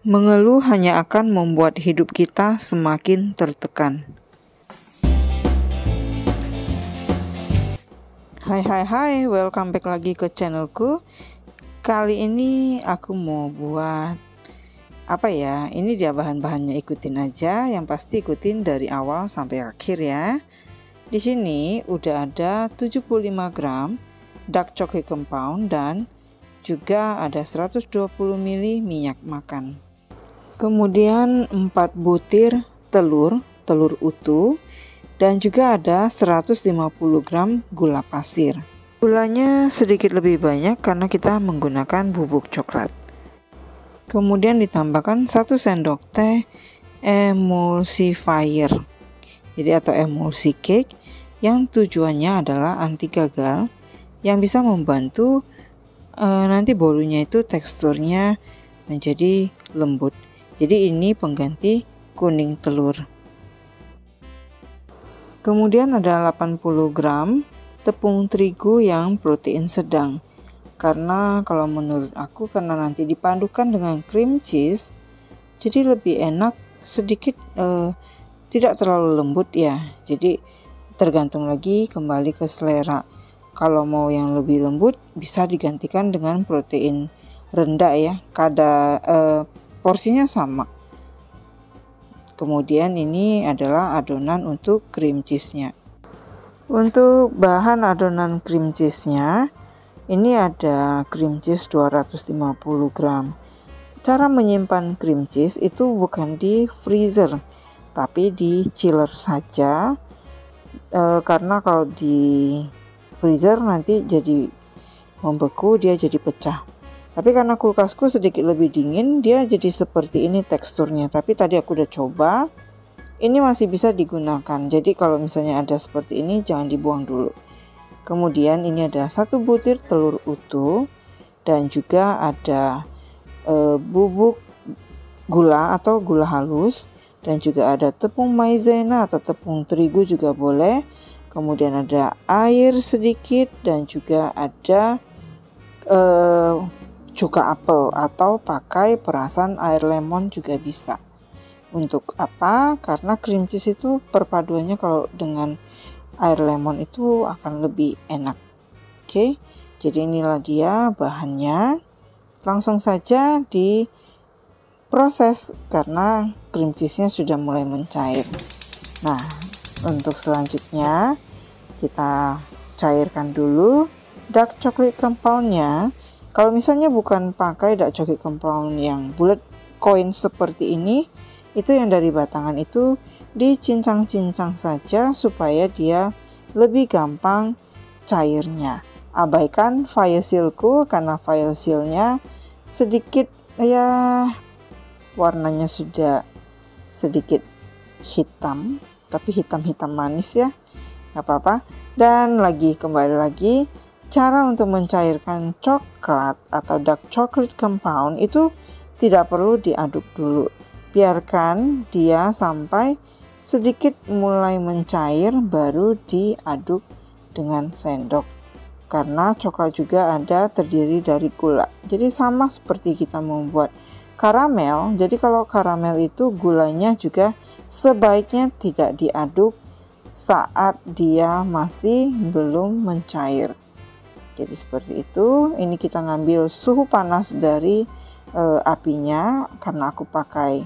Mengeluh hanya akan membuat hidup kita semakin tertekan. Hai, welcome back lagi ke channelku. Kali ini aku mau buat ini dia bahan-bahannya, ikutin aja. Yang pasti ikutin dari awal sampai akhir ya. Di sini udah ada 75 gram dark chocolate compound dan juga ada 120 ml minyak makan. Kemudian 4 butir telur utuh, dan juga ada 150 gram gula pasir. Gulanya sedikit lebih banyak karena kita menggunakan bubuk coklat. Kemudian ditambahkan 1 sendok teh emulsifier, jadi atau emulsi cake, yang tujuannya adalah anti gagal, yang bisa membantu nanti bolunya itu teksturnya menjadi lembut. Jadi ini pengganti kuning telur. Kemudian ada 80 gram tepung terigu yang protein sedang. Karena kalau menurut aku, karena nanti dipadukan dengan cream cheese, jadi lebih enak sedikit, tidak terlalu lembut ya. Jadi tergantung lagi kembali ke selera. Kalau mau yang lebih lembut bisa digantikan dengan protein rendah ya. Porsinya sama. Kemudian ini adalah adonan untuk cream cheese-nya. Untuk bahan adonan cream cheese-nya, ini ada cream cheese 250 gram. Cara menyimpan cream cheese itu bukan di freezer, tapi di chiller saja. Karena kalau di freezer nanti jadi membeku, dia jadi pecah. Tapi karena kulkasku sedikit lebih dingin, dia jadi seperti ini teksturnya. Tapi tadi aku udah coba, ini masih bisa digunakan. Jadi kalau misalnya ada seperti ini, jangan dibuang dulu. Kemudian ini ada 1 butir telur utuh, dan juga ada bubuk gula atau gula halus, dan juga ada tepung maizena atau tepung terigu juga boleh. Kemudian ada air sedikit, dan juga ada cuka apel atau pakai perasan air lemon juga bisa. Untuk apa? Karena cream cheese itu perpaduannya kalau dengan air lemon itu akan lebih enak. Oke, jadi inilah dia bahannya. Langsung saja diproses karena cream cheese-nya sudah mulai mencair. Nah, untuk selanjutnya kita cairkan dulu dark chocolate compound-nya. Kalau misalnya bukan pakai dark chocolate compound yang bulat koin seperti ini, itu yang dari batangan itu dicincang-cincang saja supaya dia lebih gampang cairnya. Abaikan foil sealku karena foil sealnya sedikit ya warnanya sudah sedikit hitam, tapi hitam-hitam manis ya, nggak apa-apa. Dan kembali lagi, cara untuk mencairkan coklat atau dark chocolate compound itu tidak perlu diaduk dulu. Biarkan dia sampai sedikit mulai mencair, baru diaduk dengan sendok. Karena coklat juga ada terdiri dari gula. Jadi sama seperti kita membuat karamel. Jadi kalau karamel itu gulanya juga sebaiknya tidak diaduk saat dia masih belum mencair. Jadi seperti itu. Ini kita ngambil suhu panas dari apinya, karena aku pakai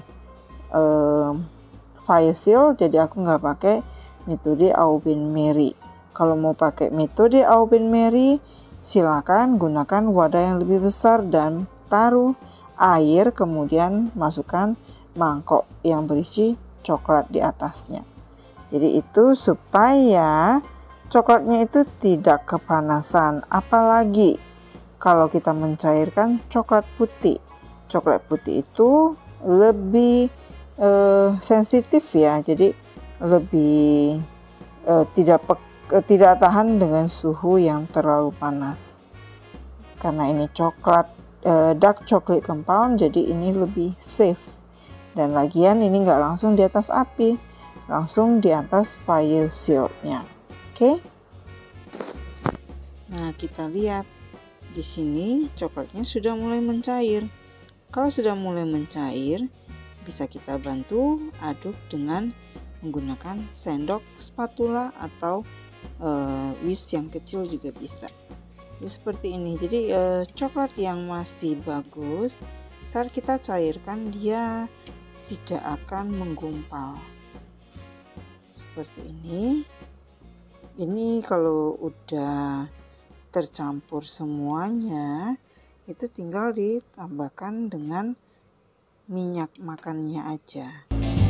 fire seal, jadi aku nggak pakai metode Aubain-Merry. Kalau mau pakai metode Aubain-Merry, silakan gunakan wadah yang lebih besar dan taruh air, kemudian masukkan mangkok yang berisi coklat di atasnya. Jadi itu supaya coklatnya itu tidak kepanasan. Apalagi kalau kita mencairkan coklat putih. Coklat putih itu lebih sensitif ya, jadi lebih tidak tahan dengan suhu yang terlalu panas. Karena ini coklat dark chocolate compound, jadi ini lebih safe. Dan lagian ini nggak langsung di atas api, langsung di atas fire shield-nya. Oke. Nah, kita lihat di sini coklatnya sudah mulai mencair. Kalau sudah mulai mencair, bisa kita bantu aduk dengan menggunakan sendok, spatula, atau whisk yang kecil juga bisa. Ya, seperti ini. Jadi coklat yang masih bagus, saat kita cairkan dia tidak akan menggumpal. Seperti ini. Ini kalau udah tercampur semuanya, itu tinggal ditambahkan dengan minyak makannya aja.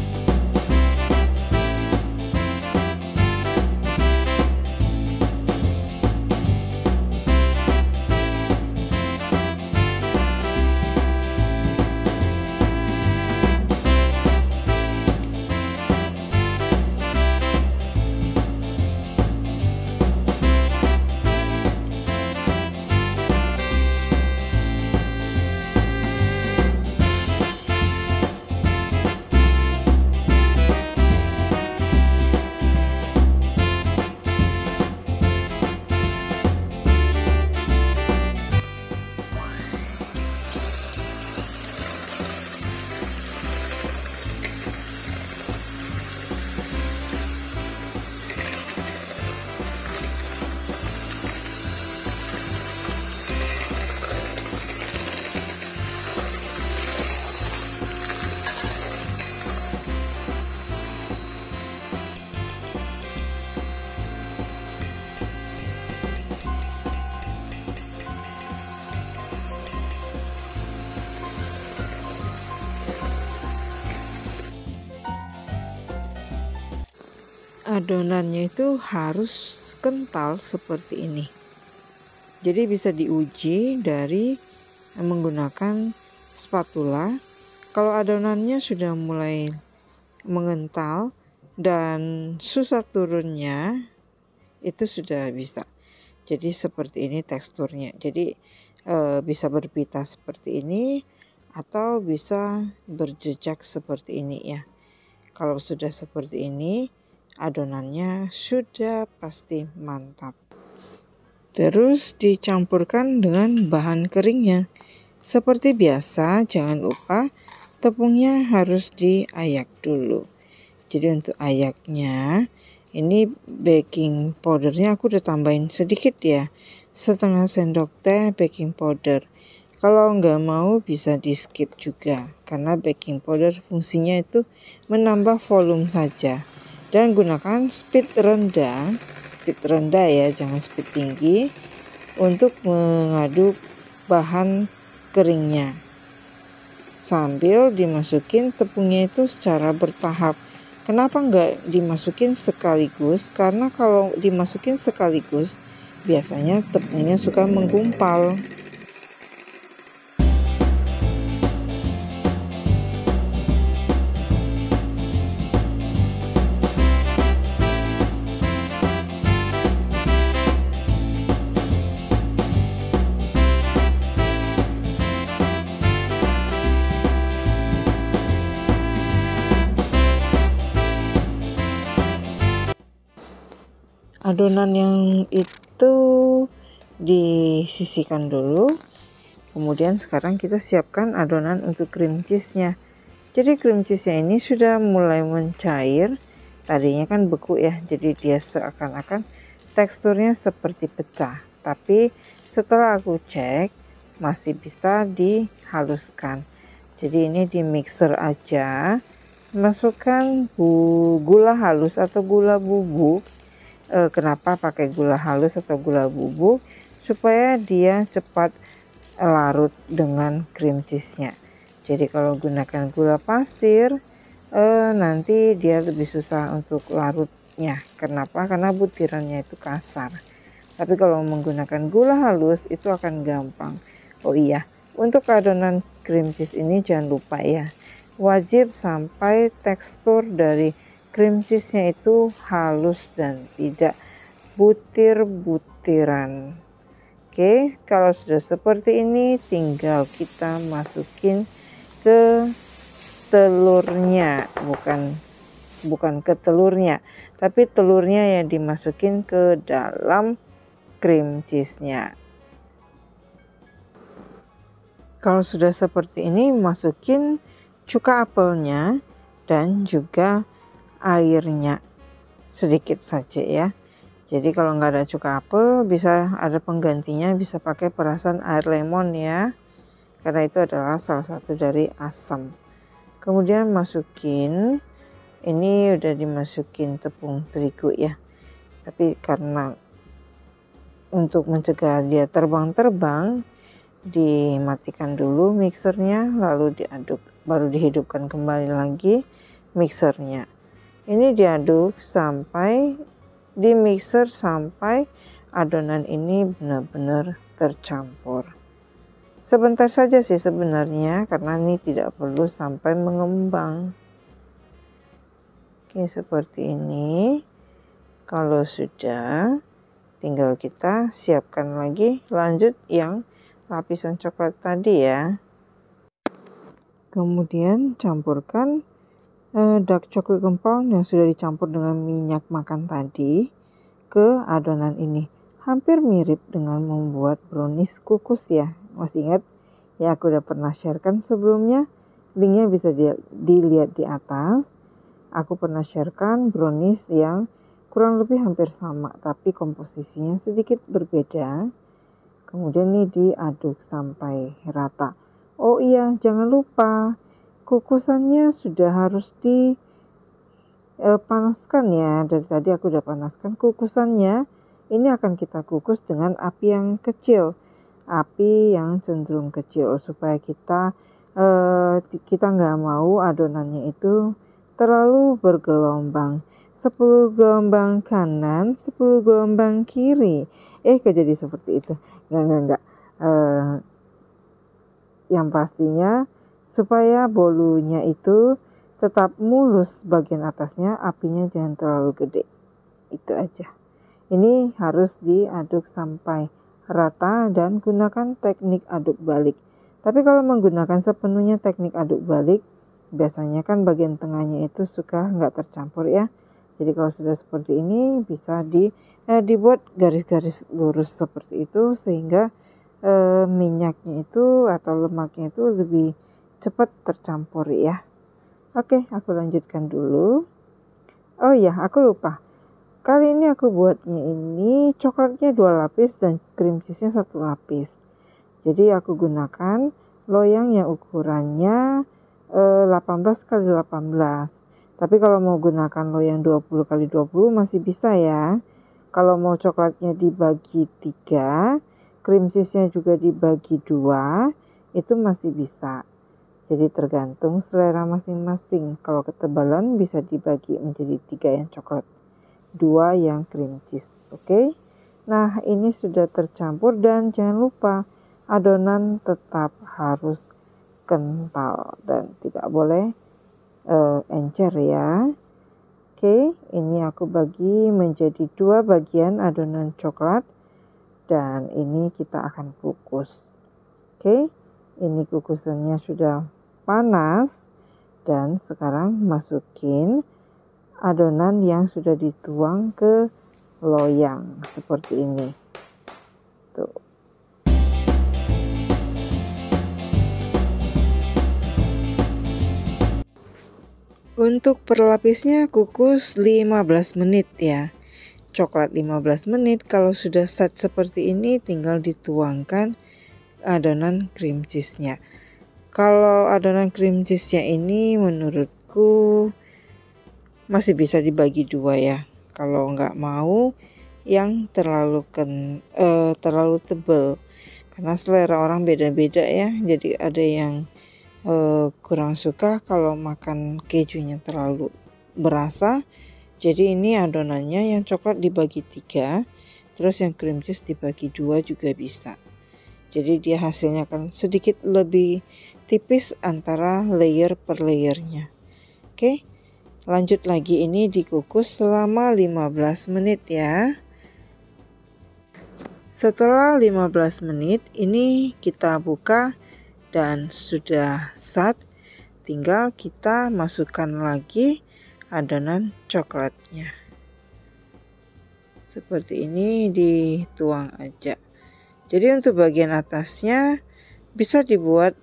Adonannya itu harus kental seperti ini. Jadi bisa diuji dari menggunakan spatula. Kalau adonannya sudah mulai mengental dan susah turunnya, itu sudah bisa. Jadi seperti ini teksturnya. Jadi bisa berpita seperti ini atau bisa berjejak seperti ini ya. Kalau sudah seperti ini, adonannya sudah pasti mantap. Terus dicampurkan dengan bahan keringnya. Seperti biasa, jangan lupa tepungnya harus diayak dulu. Jadi untuk ayaknya, ini baking powdernya aku udah tambahin sedikit ya, setengah sendok teh baking powder. Kalau nggak mau bisa di skip juga, karena baking powder fungsinya itu menambah volume saja. Dan gunakan speed rendah ya, jangan speed tinggi untuk mengaduk bahan keringnya. Sambil dimasukin tepungnya itu secara bertahap. Kenapa nggak dimasukin sekaligus? Karena kalau dimasukin sekaligus, biasanya tepungnya suka menggumpal. Adonan yang itu disisihkan dulu. Kemudian sekarang kita siapkan adonan untuk cream cheese-nya. Jadi cream cheese-nya ini sudah mulai mencair. Tadinya kan beku ya, jadi dia seakan-akan teksturnya seperti pecah. Tapi setelah aku cek, masih bisa dihaluskan. Jadi ini di mixer aja. Masukkan gula halus atau gula bubuk. Kenapa pakai gula halus atau gula bubuk? Supaya dia cepat larut dengan cream cheese-nya. Jadi kalau gunakan gula pasir, nanti dia lebih susah untuk larutnya. Kenapa? Karena butirannya itu kasar. Tapi kalau menggunakan gula halus itu akan gampang. Oh iya, untuk adonan cream cheese ini jangan lupa ya, wajib sampai tekstur dari cream cheese-nya itu halus dan tidak butir-butiran. Oke, kalau sudah seperti ini tinggal kita masukin ke telurnya, bukan ke telurnya, tapi telurnya yang dimasukin ke dalam cream cheese-nya. Kalau sudah seperti ini, masukin cuka apelnya dan juga airnya sedikit saja ya. Jadi kalau nggak ada cuka apel, bisa ada penggantinya, bisa pakai perasan air lemon ya, karena itu adalah salah satu dari asam. Kemudian masukin, ini udah dimasukin tepung terigu ya, tapi karena untuk mencegah dia terbang-terbang, dimatikan dulu mixernya, lalu diaduk, baru dihidupkan kembali lagi mixernya. Ini diaduk sampai di mixer sampai adonan ini benar-benar tercampur. Sebentar saja sih sebenarnya, karena ini tidak perlu sampai mengembang. Oke, seperti ini. Kalau sudah, tinggal kita siapkan lagi lanjut yang lapisan coklat tadi ya. Kemudian campurkan dark chocolate compound yang sudah dicampur dengan minyak makan tadi ke adonan ini. Hampir mirip dengan membuat brownies kukus ya. Masih ingat ya, aku udah pernah sharekan sebelumnya. Linknya bisa dilihat di atas. Aku pernah sharekan brownies yang kurang lebih hampir sama, tapi komposisinya sedikit berbeda. Kemudian ini diaduk sampai rata. Oh iya, jangan lupa kukusannya sudah harus dipanaskan ya. Dari tadi aku udah panaskan kukusannya. Ini akan kita kukus dengan api yang kecil, api yang cenderung kecil, supaya kita nggak mau adonannya itu terlalu bergelombang. 10 gelombang kanan, 10 gelombang kiri. Kok jadi seperti itu? Enggak. Yang pastinya supaya bolunya itu tetap mulus bagian atasnya, apinya jangan terlalu gede. Itu aja. Ini harus diaduk sampai rata dan gunakan teknik aduk balik. Tapi kalau menggunakan sepenuhnya teknik aduk balik, biasanya kan bagian tengahnya itu suka nggak tercampur ya. Jadi kalau sudah seperti ini bisa dibuat garis-garis lurus seperti itu, sehingga minyaknya itu atau lemaknya itu lebih cepat tercampur ya. Oke, aku lanjutkan dulu. Oh iya, aku lupa. Kali ini aku buatnya ini coklatnya 2 lapis dan cream cheese-nya 1 lapis. Jadi aku gunakan loyang yang ukurannya 18 x 18. Tapi kalau mau gunakan loyang 20 x 20 masih bisa ya. Kalau mau coklatnya dibagi 3, cream cheese-nya juga dibagi 2, itu masih bisa. Jadi tergantung selera masing-masing. Kalau ketebalan bisa dibagi menjadi 3 yang coklat, 2 yang cream cheese. Oke. Nah, ini sudah tercampur dan jangan lupa adonan tetap harus kental dan tidak boleh encer ya. Oke, ini aku bagi menjadi 2 bagian adonan coklat dan ini kita akan kukus. Oke, ini kukusannya sudah panas dan sekarang masukin adonan yang sudah dituang ke loyang seperti ini. Tuh. Untuk perlapisnya kukus 15 menit ya. Coklat 15 menit. Kalau sudah set seperti ini tinggal dituangkan adonan cream cheese-nya. Kalau adonan cream cheese-nya ini menurutku masih bisa dibagi 2 ya. Kalau nggak mau yang terlalu tebal. Karena selera orang beda-beda ya. Jadi ada yang kurang suka kalau makan kejunya terlalu berasa. Jadi ini adonannya yang coklat dibagi 3, terus yang cream cheese dibagi 2 juga bisa. Jadi dia hasilnya akan sedikit lebih tipis antara layer per layernya. Oke, lanjut lagi, ini dikukus selama 15 menit ya. Setelah 15 menit ini kita buka dan sudah set. Tinggal kita masukkan lagi adonan coklatnya. Seperti ini, dituang aja. Jadi untuk bagian atasnya Bisa dibuat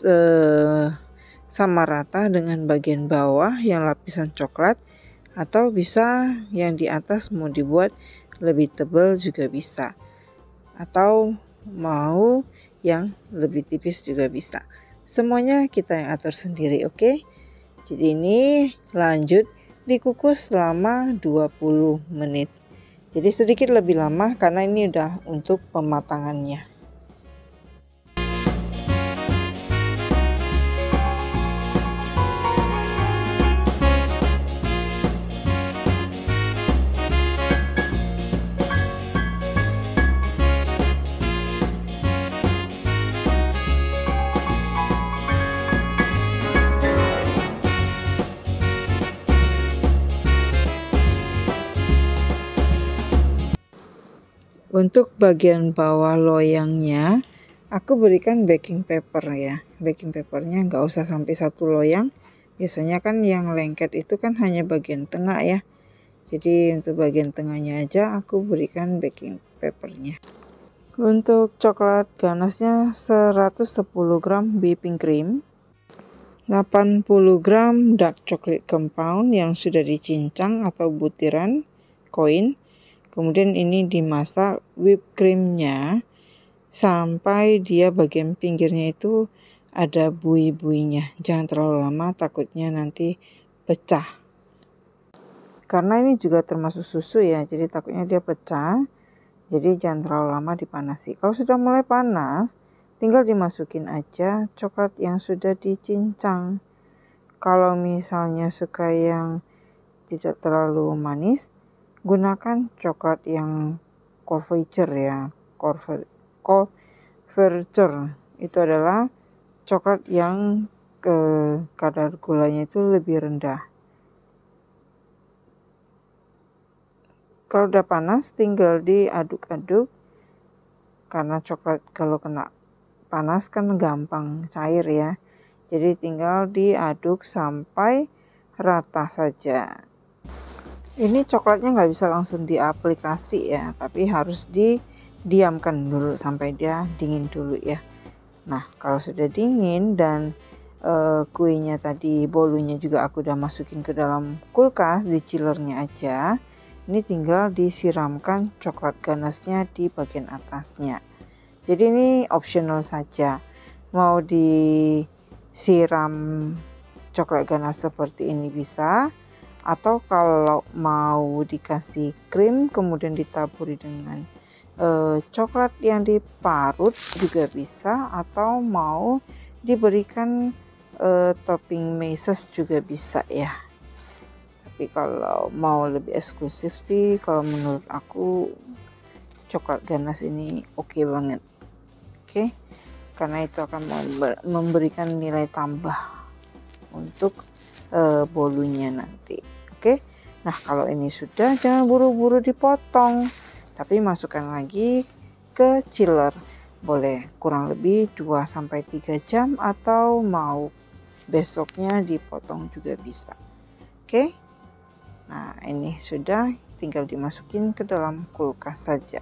sama rata dengan bagian bawah yang lapisan coklat, atau bisa yang di atas mau dibuat lebih tebal juga bisa, atau mau yang lebih tipis juga bisa. Semuanya kita yang atur sendiri, oke? Jadi ini lanjut dikukus selama 20 menit. Jadi sedikit lebih lama karena ini udah untuk pematangannya. Untuk bagian bawah loyangnya, aku berikan baking paper ya. Baking papernya nggak usah sampai 1 loyang. Biasanya kan yang lengket itu kan hanya bagian tengah ya. Jadi untuk bagian tengahnya aja aku berikan baking papernya. Untuk coklat ganasnya 110 gram whipping cream, 80 gram dark chocolate compound yang sudah dicincang atau butiran koin. Kemudian ini dimasak whipped creamnya sampai dia bagian pinggirnya itu ada buih-buihnya. Jangan terlalu lama, takutnya nanti pecah. Karena ini juga termasuk susu ya, jadi takutnya dia pecah. Jadi jangan terlalu lama dipanasi. Kalau sudah mulai panas, tinggal dimasukin aja coklat yang sudah dicincang. Kalau misalnya suka yang tidak terlalu manis, gunakan coklat yang Couverture ya. Couverture itu adalah coklat yang kadar gulanya itu lebih rendah. Kalau udah panas tinggal diaduk-aduk, karena coklat kalau kena panas kan gampang cair ya. Jadi tinggal diaduk sampai rata saja. Ini coklatnya nggak bisa langsung diaplikasi ya, tapi harus didiamkan dulu sampai dia dingin dulu ya. Nah, kalau sudah dingin dan kuenya tadi, bolunya juga aku udah masukin ke dalam kulkas di chillernya aja. Ini tinggal disiramkan coklat ganasnya di bagian atasnya. Jadi ini optional saja. Mau disiram coklat ganas seperti ini bisa. Atau kalau mau dikasih krim kemudian ditaburi dengan coklat yang diparut juga bisa, atau mau diberikan topping meses juga bisa ya. Tapi kalau mau lebih eksklusif sih, kalau menurut aku coklat ganas ini oke banget. Oke, karena itu akan memberikan nilai tambah untuk bolunya nanti. Oke. Nah, kalau ini sudah, jangan buru-buru dipotong, tapi masukkan lagi ke chiller. Boleh kurang lebih 2-3 jam, atau mau besoknya dipotong juga bisa. Oke. Nah, ini sudah, tinggal dimasukin ke dalam kulkas saja.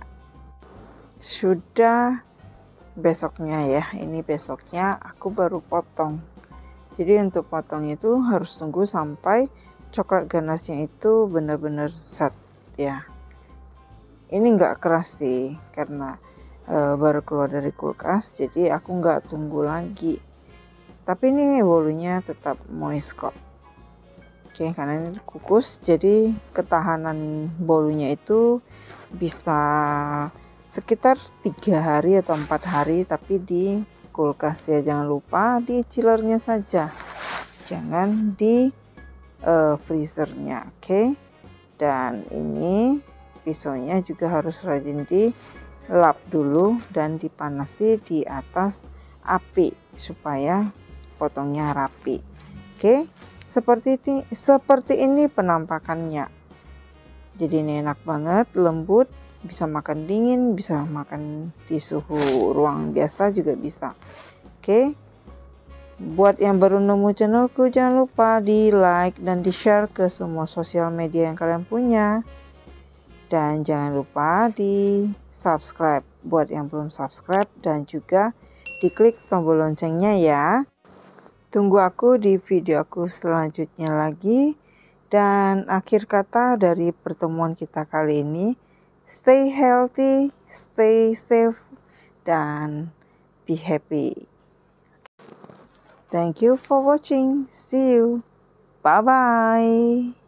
Sudah besoknya ya. Ini besoknya aku baru potong. Jadi untuk potong itu harus tunggu sampai coklat ganasnya itu benar-benar set ya. Ini nggak keras sih karena baru keluar dari kulkas, jadi aku nggak tunggu lagi. Tapi ini bolunya tetap moist kok. Oke, karena ini kukus, jadi ketahanan bolunya itu bisa sekitar 3 hari atau 4 hari, tapi di kulkas ya. Jangan lupa di chillernya saja, jangan di freezernya. Oke. Dan ini pisaunya juga harus rajin dilap dulu dan dipanasi di atas api supaya potongnya rapi. Oke, seperti ini penampakannya. Jadi ini enak banget, lembut, bisa makan dingin, bisa makan di suhu ruang biasa juga bisa. Oke. Buat yang baru nemu channelku, jangan lupa di like dan di share ke semua sosial media yang kalian punya. Dan jangan lupa di subscribe buat yang belum subscribe, dan juga diklik tombol loncengnya ya. Tunggu aku di video aku selanjutnya lagi. Dan akhir kata dari pertemuan kita kali ini, stay healthy, stay safe, dan be happy. Thank you for watching. See you. Bye-bye.